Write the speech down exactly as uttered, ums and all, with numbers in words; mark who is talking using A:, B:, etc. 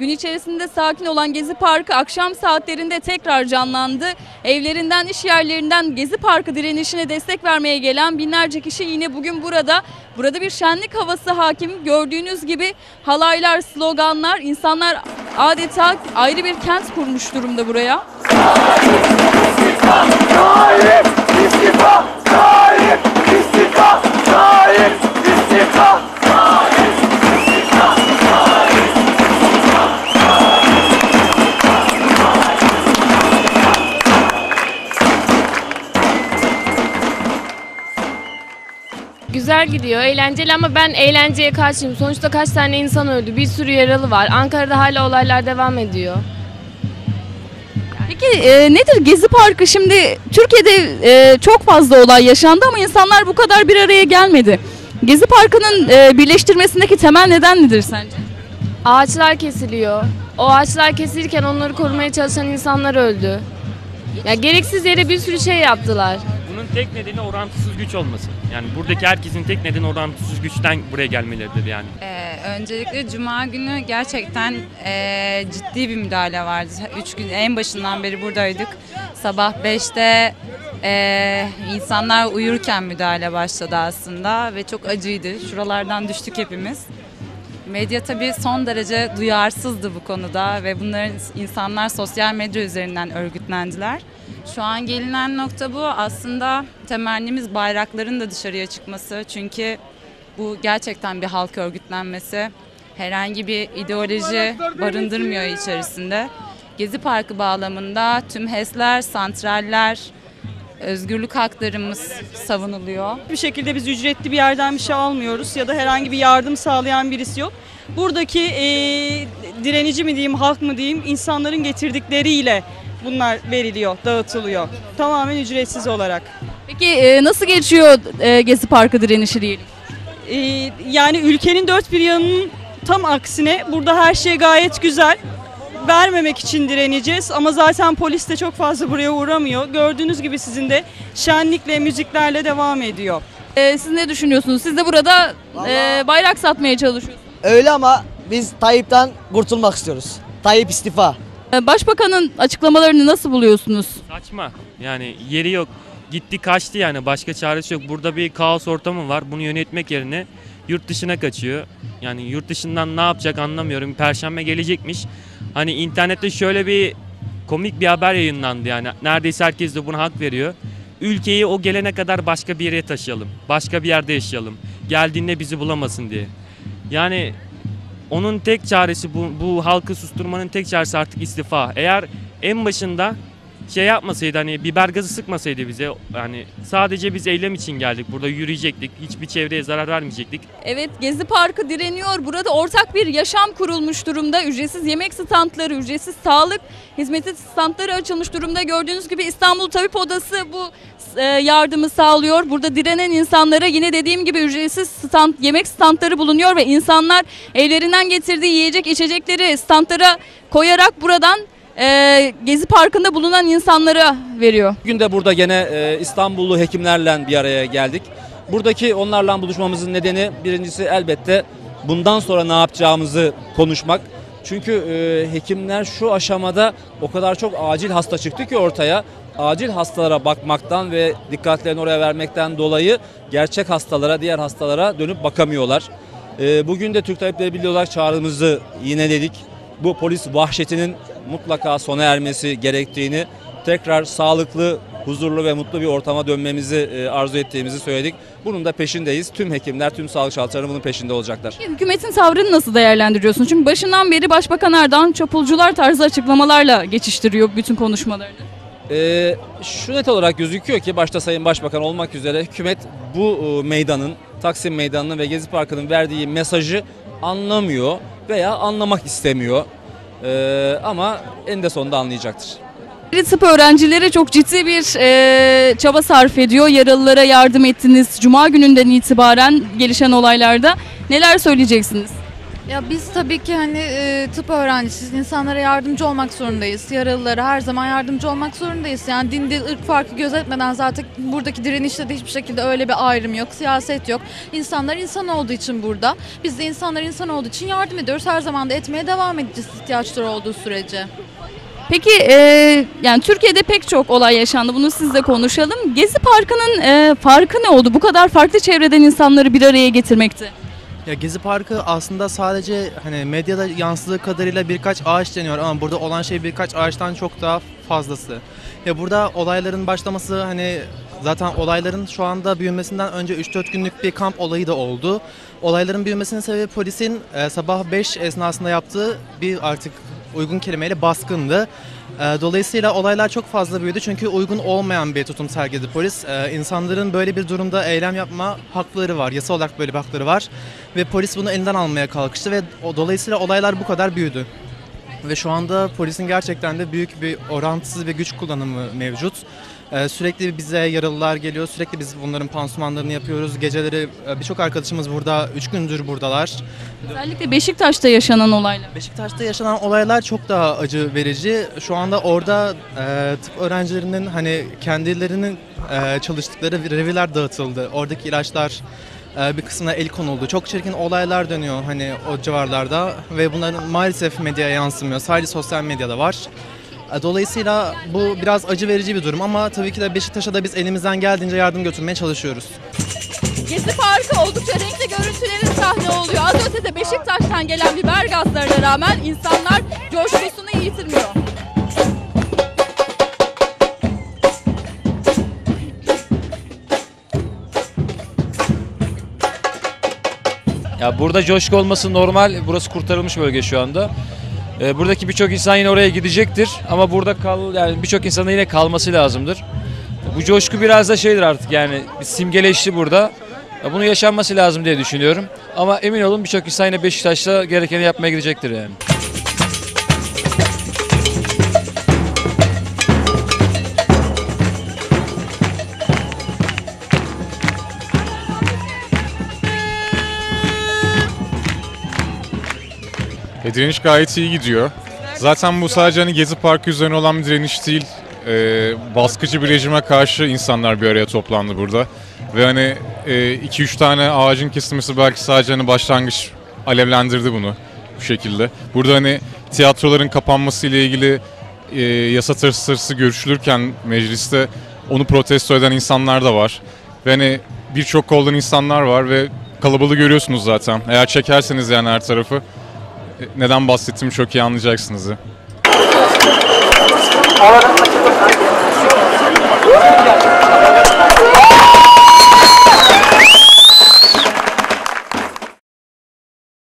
A: Gün içerisinde sakin olan Gezi Parkı akşam saatlerinde tekrar canlandı. Evlerinden, iş yerlerinden Gezi Parkı direnişine destek vermeye gelen binlerce kişi yine bugün burada. Burada bir şenlik havası hakim. Gördüğünüz gibi halaylar, sloganlar, insanlar adeta ayrı bir kent kurmuş durumda buraya.
B: İstifa! Hayır! İstifa! Hayır! İstifa! Hayır! İstifa! Hayır! İstifa! Hayır!
C: Güzel gidiyor, eğlenceli ama ben eğlenceye karşıyım. Sonuçta kaç tane insan öldü, bir sürü yaralı var. Ankara'da hala olaylar devam ediyor.
A: Peki e, nedir Gezi Parkı? Şimdi Türkiye'de e, çok fazla olay yaşandı ama insanlar bu kadar bir araya gelmedi. Gezi Parkı'nın e, birleştirmesindeki temel neden nedir sence?
C: Ağaçlar kesiliyor. O ağaçlar kesilirken onları korumaya çalışan insanlar öldü. Ya gereksiz yere bir sürü şey yaptılar.
D: Bunun tek nedeni orantısız güç olması. Yani buradaki herkesin tek nedeni orantısız güçten buraya gelmeleridir yani.
E: Ee, öncelikle Cuma günü gerçekten e, ciddi bir müdahale vardı. Üç gün en başından beri buradaydık. Sabah beşte e, insanlar uyurken müdahale başladı aslında ve çok acıydı. Şuralardan düştük hepimiz. Medya tabii son derece duyarsızdı bu konuda ve bunların insanlar sosyal medya üzerinden örgütlendiler. Şu an gelinen nokta bu. Aslında temennimiz bayrakların da dışarıya çıkması. Çünkü bu gerçekten bir halk örgütlenmesi. Herhangi bir ideoloji barındırmıyor içerisinde. Gezi Parkı bağlamında tüm HES'ler, santraller, özgürlük haklarımız savunuluyor.
F: Bir şekilde biz ücretli bir yerden bir şey almıyoruz ya da herhangi bir yardım sağlayan birisi yok. Buradaki e, direnici mi diyeyim, halk mı diyeyim, insanların getirdikleriyle bunlar veriliyor, dağıtılıyor. Tamamen ücretsiz olarak.
A: Peki e, nasıl geçiyor e, Gezi Parkı direnişi diyelim?
F: E, yani ülkenin dört bir yanının tam aksine burada her şey gayet güzel. Vermemek için direneceğiz ama zaten polis de çok fazla buraya uğramıyor. Gördüğünüz gibi sizin de şenlikle, müziklerle devam ediyor.
A: E, siz ne düşünüyorsunuz? Siz de burada e, bayrak satmaya çalışıyorsunuz.
G: Öyle ama biz Tayyip'ten kurtulmak istiyoruz. Tayyip istifa.
A: E, Başbakanın açıklamalarını nasıl buluyorsunuz?
D: Saçma. Yani yeri yok. Gitti kaçtı yani. Başka çaresi yok. Burada bir kaos ortamı var. Bunu yönetmek yerine yurt dışına kaçıyor. Yani yurt dışından ne yapacak anlamıyorum. Perşembe gelecekmiş. Hani internette şöyle bir komik bir haber yayınlandı yani. Neredeyse herkes de buna hak veriyor. Ülkeyi o gelene kadar başka bir yere taşıyalım. Başka bir yerde yaşayalım. Geldiğinde bizi bulamasın diye. Yani onun tek çaresi bu, bu halkı susturmanın tek çaresi artık istifa. Eğer en başında şey yapmasaydı, hani biber gazı sıkmasaydı bize, yani sadece biz eylem için geldik. Burada yürüyecektik. Hiçbir çevreye zarar vermeyecektik.
A: Evet, Gezi Parkı direniyor. Burada ortak bir yaşam kurulmuş durumda. Ücretsiz yemek standları, ücretsiz sağlık hizmeti standları açılmış durumda. Gördüğünüz gibi İstanbul Tabip Odası bu e, yardımı sağlıyor. Burada direnen insanlara yine dediğim gibi ücretsiz stand, yemek standları bulunuyor ve insanlar evlerinden getirdiği yiyecek içecekleri standlara koyarak buradan Ee, Gezi Parkı'nda bulunan insanlara veriyor.
H: Bugün de burada gene e, İstanbullu hekimlerle bir araya geldik. Buradaki onlarla buluşmamızın nedeni birincisi elbette bundan sonra ne yapacağımızı konuşmak. Çünkü e, hekimler şu aşamada o kadar çok acil hasta çıktı ki ortaya. Acil hastalara bakmaktan ve dikkatlerini oraya vermekten dolayı gerçek hastalara, diğer hastalara dönüp bakamıyorlar. E, bugün de Türk Tabipleri Birliği olarak çağrımızı yineledik. Bu polis vahşetinin mutlaka sona ermesi gerektiğini, tekrar sağlıklı, huzurlu ve mutlu bir ortama dönmemizi arzu ettiğimizi söyledik. Bunun da peşindeyiz. Tüm hekimler, tüm sağlık çalışanları bunun peşinde olacaklar.
A: Hükümetin tavrını nasıl değerlendiriyorsunuz? Çünkü başından beri Başbakan Erdoğan çapulcular tarzı açıklamalarla geçiştiriyor bütün konuşmalarını.
H: Ee, şu net olarak gözüküyor ki başta Sayın Başbakan olmak üzere hükümet bu meydanın, Taksim Meydanı'nın ve Gezi Parkı'nın verdiği mesajı anlamıyor veya anlamak istemiyor. Ee, ama eninde sonunda anlayacaktır.
A: Tıp öğrencileri çok ciddi bir e, çaba sarf ediyor. Yaralılara yardım ettiniz. Cuma gününden itibaren gelişen olaylarda neler söyleyeceksiniz?
I: Ya biz tabii ki hani e, tıp öğrencisiyiz. İnsanlara yardımcı olmak zorundayız. Yaralılara her zaman yardımcı olmak zorundayız. Yani din, dil, ırk farkı gözetmeden zaten buradaki direnişte de hiçbir şekilde öyle bir ayrım yok. Siyaset yok. İnsanlar insan olduğu için burada. Biz de insanlar insan olduğu için yardım ediyoruz. Her zaman da etmeye devam edeceğiz ihtiyaçları olduğu sürece.
A: Peki e, yani Türkiye'de pek çok olay yaşandı. Bunu sizle konuşalım. Gezi Parkı'nın e, farkı ne oldu? Bu kadar farklı çevreden insanları bir araya getirmekte.
J: Ya Gezi Parkı aslında sadece hani medyada yansıdığı kadarıyla birkaç ağaç deniyor ama burada olan şey birkaç ağaçtan çok daha fazlası. Ya burada olayların başlaması hani zaten olayların şu anda büyümesinden önce üç dört günlük bir kamp olayı da oldu. Olayların büyümesinin sebebi polisin e, sabah beş esnasında yaptığı bir artık uygun kelimeyle baskındı. Dolayısıyla olaylar çok fazla büyüdü çünkü uygun olmayan bir tutum sergiledi polis. İnsanların böyle bir durumda eylem yapma hakları var, yasal olarak böyle bir hakları var. Ve polis bunu elinden almaya kalkıştı ve dolayısıyla olaylar bu kadar büyüdü. Ve şu anda polisin gerçekten de büyük bir orantısız bir güç kullanımı mevcut. Sürekli bize yaralılar geliyor, sürekli biz bunların pansumanlarını yapıyoruz. Geceleri birçok arkadaşımız burada, üç gündür buradalar.
A: Özellikle Beşiktaş'ta yaşanan olaylar.
J: Beşiktaş'ta yaşanan olaylar çok daha acı verici. Şu anda orada e, tıp öğrencilerinin hani kendilerinin e, çalıştıkları reviler dağıtıldı. Oradaki ilaçlar e, bir kısmına el konuldu. Çok çirkin olaylar dönüyor hani o civarlarda ve bunların maalesef medyaya yansımıyor. Sadece sosyal medyada var. Dolayısıyla bu biraz acı verici bir durum ama tabii ki de Beşiktaş'a da biz elimizden geldiğince yardım götürmeye çalışıyoruz.
A: Gezi Parkı oldukça renkli görüntülerin sahne oluyor. Az ötede Beşiktaş'tan gelen biber gazlarına rağmen insanlar coşkusunu yitirmiyor.
K: Ya burada coşku olması normal. Burası kurtarılmış bölge şu anda. Ee, buradaki birçok insan yine oraya gidecektir ama burada kal yani birçok insanın yine kalması lazımdır. Bu coşku biraz da şeydir artık yani simgeleşti burada. Bunu yaşanması lazım diye düşünüyorum. Ama emin olun birçok insan yine Beşiktaş'ta gerekeni yapmaya gidecektir yani.
L: E, direniş gayet iyi gidiyor. Zaten bu sadece hani Gezi Parkı üzerine olan bir direniş değil. E, baskıcı bir rejime karşı insanlar bir araya toplandı burada. Ve hani iki üç tane ağacın kesilmesi belki sadece hani başlangıç alevlendirdi bunu bu şekilde. Burada hani tiyatroların kapanması ile ilgili e, yasa tasarısı görüşülürken mecliste onu protesto eden insanlar da var. Ve hani birçok koldan insanlar var ve kalabalığı görüyorsunuz zaten. Eğer çekerseniz yani her tarafı neden bahsettiğimi çok iyi anlayacaksınız.
B: Alanında